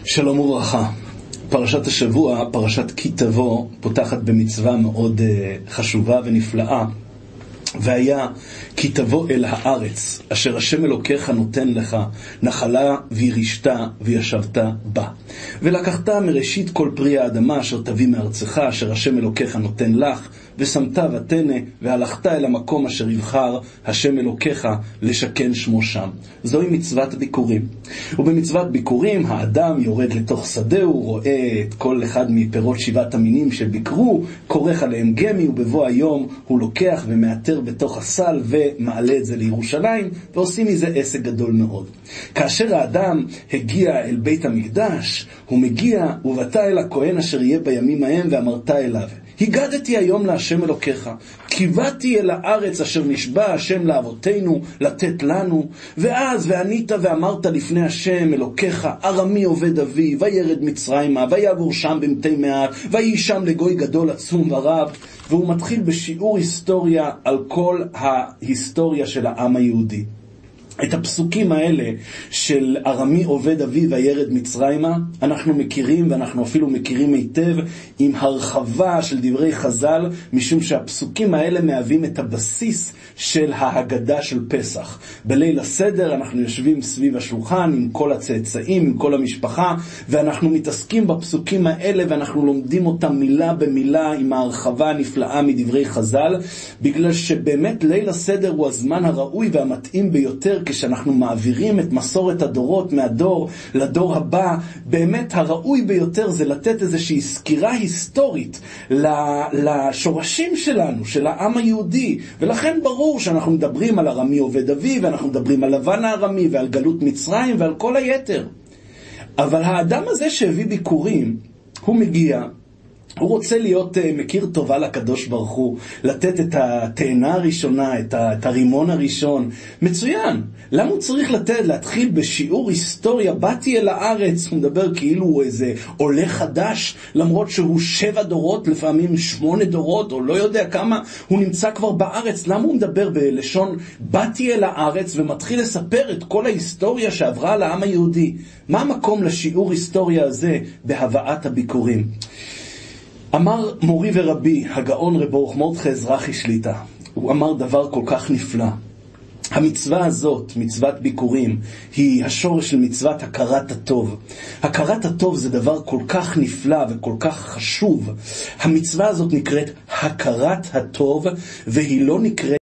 שלום וברכה. פרשת השבוע, פרשת כי תבוא, פותחת במצווה מאוד חשובה ונפלאה. והיה כי תבוא אל הארץ אשר השם אלוקיך נותן לך נחלה וירשת וישבת בה, ולקחת מראשית כל פרי האדמה אשר תביא מארצך אשר השם אלוקיך נותן לך, ושמת ותנה והלכת אל המקום אשר יבחר השם אלוקיך לשכן שמו שם. זוהי מצוות ביקורים. ובמצוות ביקורים האדם יורד לתוך שדהו, רואה את כל אחד מפירות שבעת המינים שביקרו, כורך עליהם גמי, ובבוא היום הוא לוקח ומאתר בתוך הסל ומעלה את זה לירושלים, ועושים מזה עסק גדול מאוד. כאשר האדם הגיע אל בית המקדש, הוא מגיע ובאת אל הכהן אשר יהיה בימים ההם ואמרת אליו, הגדתי היום להשם אלוקיך, קיוויתי אל הארץ אשר נשבע השם לאבותינו לתת לנו, ואז וענית ואמרת לפני השם אלוקיך, ארמי עובד אבי, וירד מצרימה, ויגור שם במתי מעט, ויהי שם לגוי גדול עצום ורב. והוא מתחיל בשיעור היסטוריה על כל ההיסטוריה של העם היהודי. את הפסוקים האלה של ארמי עובד אבי וירד מצרימה אנחנו מכירים, ואנחנו אפילו מכירים היטב עם הרחבה של דברי חז"ל, משום שהפסוקים האלה מהווים את הבסיס של ההגדה של פסח. בליל הסדר אנחנו יושבים סביב השולחן עם כל הצאצאים, עם כל המשפחה, ואנחנו מתעסקים בפסוקים האלה ואנחנו לומדים אותם מילה במילה עם ההרחבה הנפלאה מדברי חז"ל, בגלל שבאמת ליל הסדר הוא הזמן הראוי והמתאים ביותר כשאנחנו מעבירים את מסורת הדורות מהדור לדור הבא. באמת הראוי ביותר זה לתת איזושהי סקירה היסטורית לשורשים שלנו, של העם היהודי, ולכן ברור שאנחנו מדברים על ארמי עובד אבי, ואנחנו מדברים על לבן הארמי ועל גלות מצרים ועל כל היתר. אבל האדם הזה שהביא ביקורים, הוא מגיע, הוא רוצה להיות מכיר טובה לקדוש ברוך הוא, לתת את התאנה הראשונה, את הרימון הראשון. מצוין. למה הוא צריך להתחיל בשיעור היסטוריה? באתי אל הארץ, הוא מדבר כאילו הוא איזה עולה חדש, למרות שהוא 7 דורות, לפעמים 8 דורות, או לא יודע כמה, הוא נמצא כבר בארץ. למה הוא מדבר בלשון באתי אל הארץ ומתחיל לספר את כל ההיסטוריה שעברה על העם היהודי? מה המקום לשיעור היסטוריה הזה בהבאת הביקורים? אמר מורי ורבי, הגאון רב ברוך מרדכי אזרחי שליט"א, הוא אמר דבר כל כך נפלא. המצווה הזאת, מצוות ביקורים, היא השורש של מצוות הכרת הטוב. הכרת הטוב זה דבר כל כך נפלא וכל כך חשוב. המצווה הזאת נקראת הכרת הטוב, והיא לא נקראת